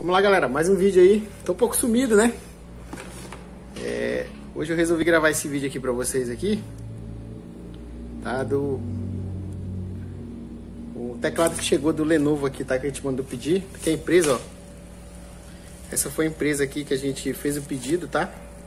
Vamos lá, galera, mais um vídeo aí. Tô um pouco sumido, né? Hoje eu resolvi gravar esse vídeo aqui pra vocês aqui, tá? O teclado que chegou do Lenovo aqui, tá? Que a gente mandou pedir. Aqui é a empresa, ó. Essa foi a empresa aqui que a gente fez o pedido, tá?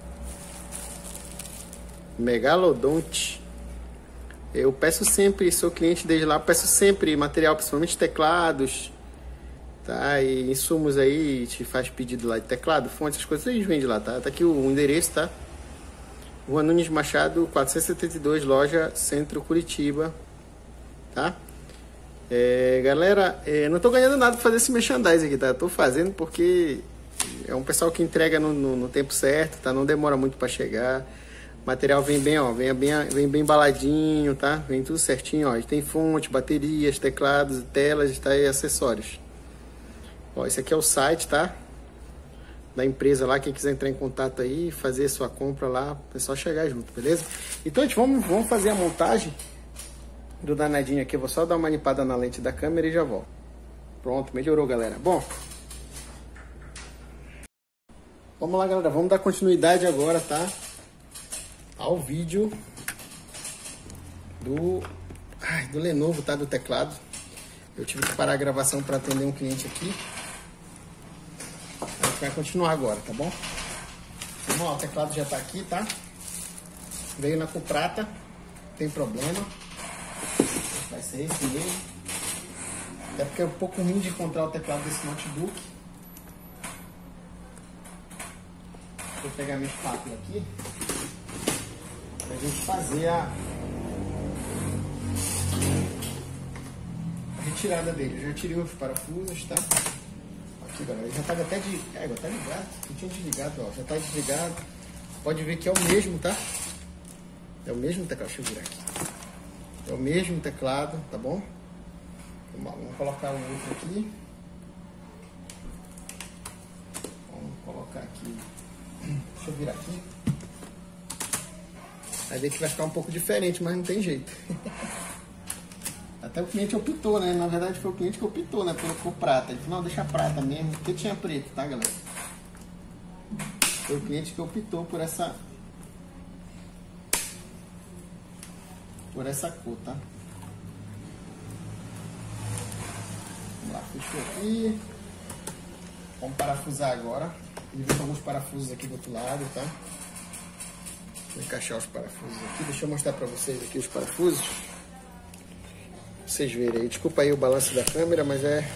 Megalodonte. Eu peço sempre, sou cliente desde lá, peço sempre material, principalmente teclados, tá? E insumos aí, a gente faz pedido lá de teclado, fonte, essas coisas, a gente vende lá, tá? Tá aqui o endereço, tá? Rua Nunes Machado, 472, loja Centro Curitiba, tá? Galera, não tô ganhando nada pra fazer esse merchandising aqui, tá? Eu tô fazendo porque é um pessoal que entrega no tempo certo, tá? Não demora muito pra chegar. O material vem bem, ó, vem bem embaladinho, tá? Vem tudo certinho, ó. Tem fonte, baterias, teclados, telas, tá? E acessórios. Ó, esse aqui é o site, tá? Da empresa lá, quem quiser entrar em contato aí, fazer sua compra lá, é só chegar junto, beleza? Então, gente, vamos fazer a montagem do danadinho aqui. Eu vou só dar uma limpada na lente da câmera e já volto. Pronto, melhorou, galera. Bom, vamos lá, galera, vamos dar continuidade agora, tá? Ao vídeo do Lenovo, tá? Do teclado. Eu tive que parar a gravação para atender um cliente aqui. A gente vai continuar agora, tá bom? Vamos lá, o teclado já tá aqui, tá? Veio na cor prata, não tem problema. Vai ser esse mesmo. Até porque é um pouco ruim de encontrar o teclado desse notebook. Vou pegar minha espátula aqui pra gente fazer a retirada dele. Eu já tirei os parafusos, tá? Aqui, galera, já tá até de... tá ligado. Eu tinha desligado, ó. Já tá desligado. Pode ver que é o mesmo, tá? É o mesmo teclado. Deixa eu virar aqui. É o mesmo teclado, tá bom? Vamos colocar o outro aqui. Vamos colocar aqui. Deixa eu virar aqui. Vai ver que vai ficar um pouco diferente, mas não tem jeito. Até o cliente optou, né? Na verdade foi o cliente que optou, né? Pela cor prata. Ele falou, não, deixa prata mesmo, porque tinha preto, tá, galera? Foi o cliente que optou por essa cor, tá? Vamos lá, fechou aqui. Vamos parafusar agora. Ele vem com alguns parafusos aqui do outro lado, tá? Vou encaixar os parafusos aqui. Deixa eu mostrar pra vocês aqui os parafusos. Pra vocês verem aí. Desculpa aí o balanço da câmera, mas é...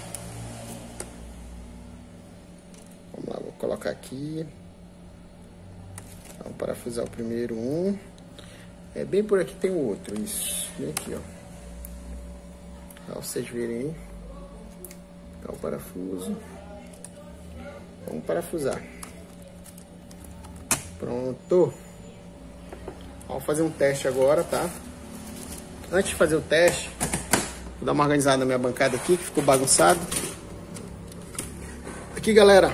Vamos lá, vou colocar aqui. Vamos parafusar o primeiro um. Bem por aqui tem o outro, isso. Bem aqui, ó. Pra vocês verem aí. Tá o parafuso. Vamos parafusar. Pronto. Vamos fazer um teste agora, tá? Antes de fazer o teste, vou dar uma organizada na minha bancada aqui, que ficou bagunçado. Aqui, galera.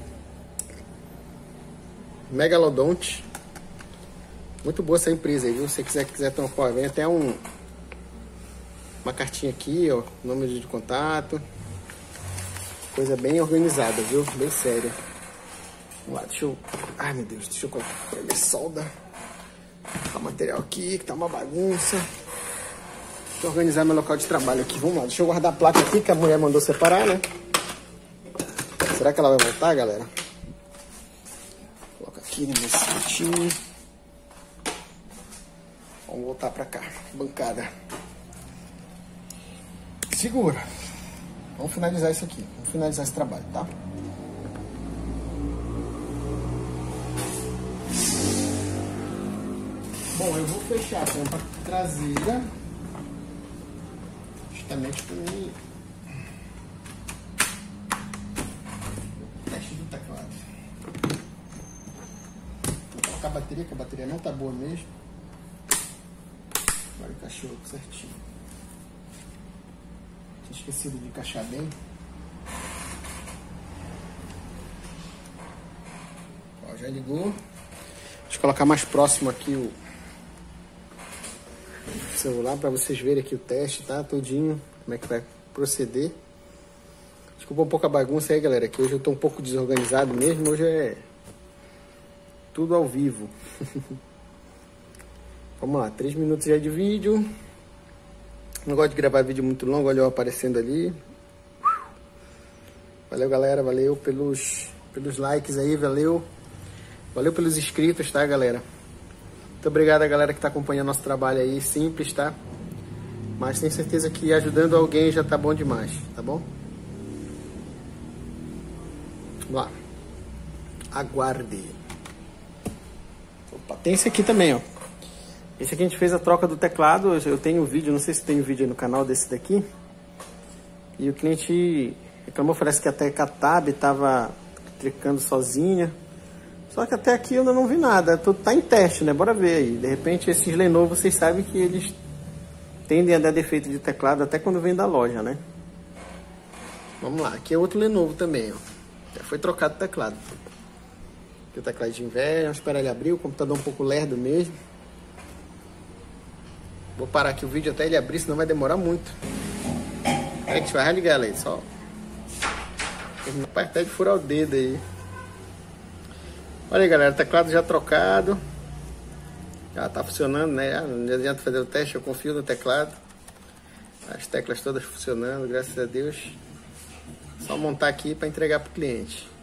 Megalodonte. Muito boa essa empresa aí, viu? Se você quiser ter uma coisa, vem até uma cartinha aqui, ó. Número de contato. Coisa bem organizada, viu? Bem séria. Vamos lá, deixa eu... Ai, meu Deus, deixa eu colocar minha solda. Tá o material aqui, que tá uma bagunça. Deixa eu organizar meu local de trabalho aqui. Vamos lá, deixa eu guardar a placa aqui que a mulher mandou separar, né? Será que ela vai voltar, galera? Coloca aqui nesse cantinho. Vamos voltar pra cá, bancada. Segura. Vamos finalizar isso aqui. Vamos finalizar esse trabalho, tá? Bom, eu vou fechar a tampa traseira. Justamente para mim. Teste do teclado. Vou colocar a bateria, que a bateria não tá boa mesmo. Agora encaixou certinho. Tinha esquecido de encaixar bem. Ó, já ligou. Deixa eu colocar mais próximo aqui o celular para vocês verem aqui o teste, tá? Todinho, como é que vai proceder. Desculpa um pouco a bagunça aí, galera, que hoje eu tô um pouco desorganizado mesmo. Hoje é tudo ao vivo. Vamos lá, 3 minutos já de vídeo. Não gosto de gravar vídeo muito longo, olha eu aparecendo ali. Valeu, galera, valeu pelos likes aí, valeu. Valeu pelos inscritos, tá, galera? Muito obrigado a galera que tá acompanhando nosso trabalho aí, simples, tá? Mas tenho certeza que ajudando alguém já tá bom demais, tá bom? Vamos lá. Aguarde. Opa, tem esse aqui também, ó. Esse aqui a gente fez a troca do teclado. Eu tenho um vídeo, não sei se tem um vídeo aí no canal desse daqui. E o cliente reclamou, parece que até a Tab tava tricando sozinha. Só que até aqui eu ainda não vi nada. Tá em teste, né? Bora ver aí. De repente esses Lenovo, vocês sabem que eles tendem a dar defeito de teclado até quando vem da loja, né? Vamos lá. Aqui é outro Lenovo também, ó. Já foi trocado o teclado. Aqui o teclado de inverno. Vamos esperar ele abrir. O computador é um pouco lerdo mesmo. Vou parar aqui o vídeo até ele abrir, senão vai demorar muito. É que a gente vai ligar ela aí, só. Não pode até de furar o dedo aí. Olha aí, galera, teclado já trocado. Já tá funcionando, né? Não adianta fazer o teste, eu confio no teclado. As teclas todas funcionando, graças a Deus. Só montar aqui para entregar pro cliente.